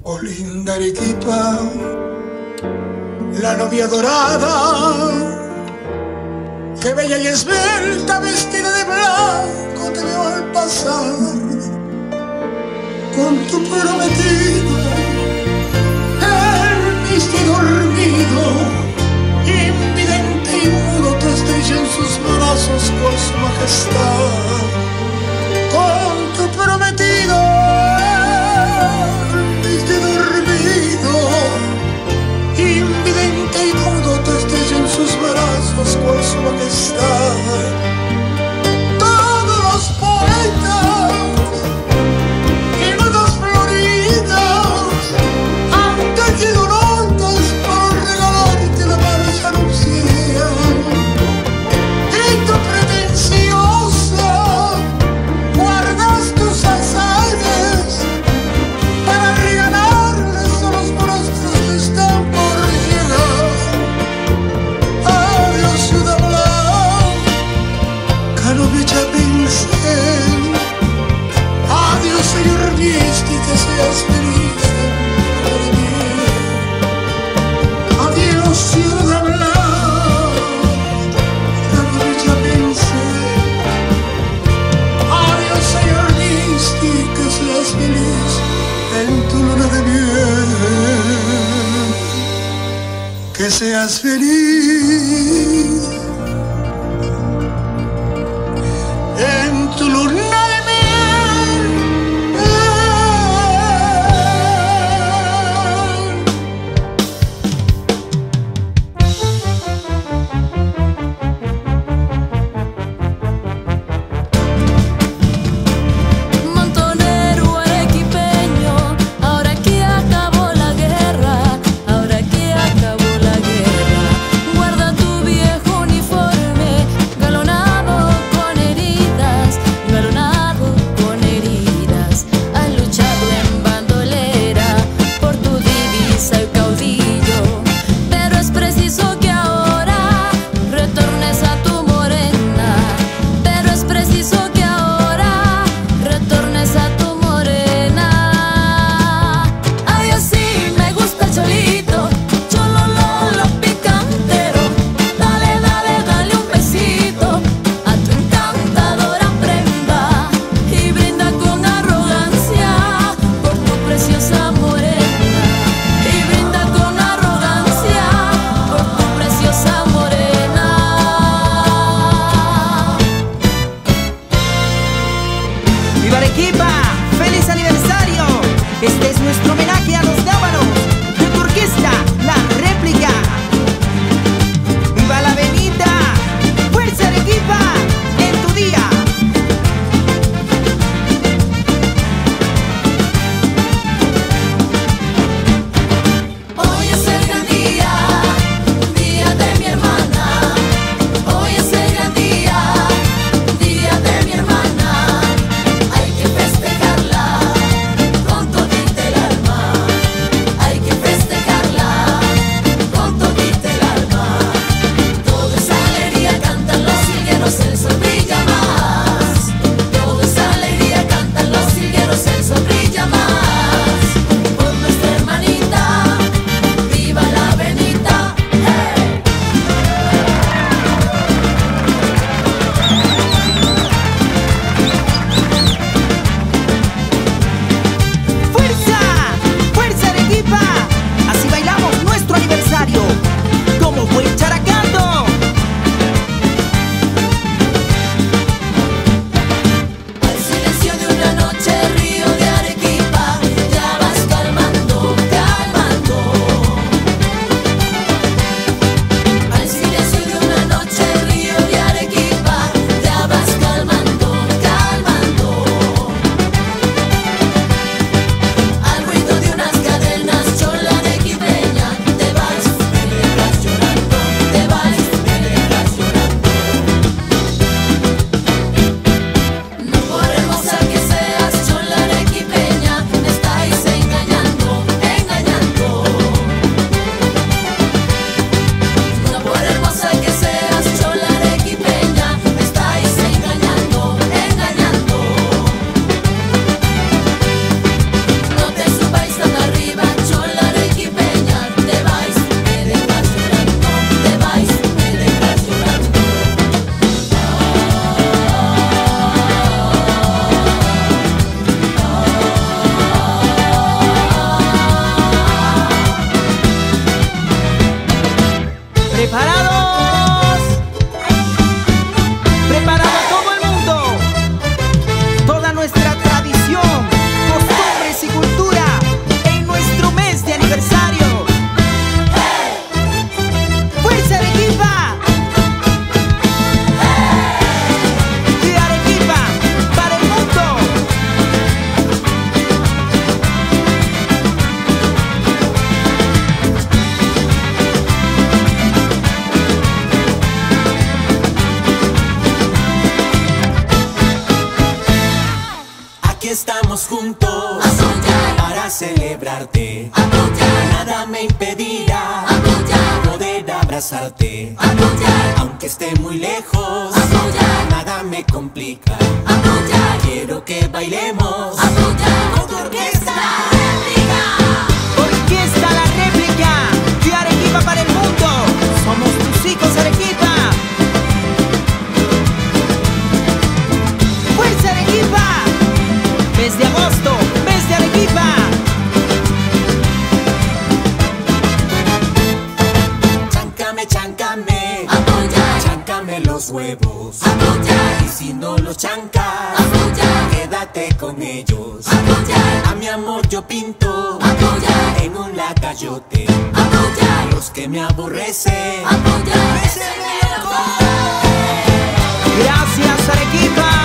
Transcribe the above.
Oh linda Arequipa, la novia dorada, que bella y esbelta, vestida de blanco, te veo al pasar con tu prometido, el mismo dormido, invidente y mudo, te estrella en sus brazos con su majestad. Con tu prometido, el mismo dormido, invidente y mudo, te estrella en sus brazos con su majestad. Todos los poetas y notas floridas han tejido notas para regalarte la marcha nupcial. Y tu pretenciosa guardas tus azares para regalarles a los monstruos que están por llegar. Adiós, ciudad blanca, novia pincel. Adiós, señor Misti, que seas feliz en mí. Adiós, ciudad blanca, novia pincel. Adiós, señor Misti, que seas feliz en tu luna de miel. Que seas feliz en tu luna de miel. Montonero arequipeño, ahora que acabó la guerra, ahora que acabó la guerra, guarda tu viejo uniforme, galonado con heridas, has luchado en bandolera por tu divisa y caudillo, pero es preciso que ahora retornes a tu morena, pero es preciso que ahora retornes a tu morena. Ay, así me gusta el cholito, cholololo picantero, dale, dale, dale un besito a tu encantadora prenda y brinda con arrogancia por tu preciosa morena, y brinda con arrogancia por tu preciosa morena. ¡Viva Arequipa! ¡Feliz aniversario! Este es nuestro homenaje a los dávalos de tu orquesta, La Réplica. ¡Viva la avenida! ¡Fuerza Arequipa! En tu día. Hoy es el gran día, día de mi hermana. Hoy es el gran día, día de mi hermana. Hay que festejar. Aquí estamos juntos para celebrarte. Nada me impedirá poder abrazarte. Aunque esté muy lejos, nada me complica. Quiero que bailemos con tu orquesta. Orquesta La Réplica, de Arequipa para el mundo. Somos tus hijos, Arequipa. ¡Fuerza, Arequipa! Mes de agosto, mes de Arequipa. Cháncame, cháncame, cháncame los huevos. Y si no los chancas, quédate con ellos. A mi amor yo pinto en un lacayote. Los que me aborrecen, Gracias, Arequipa.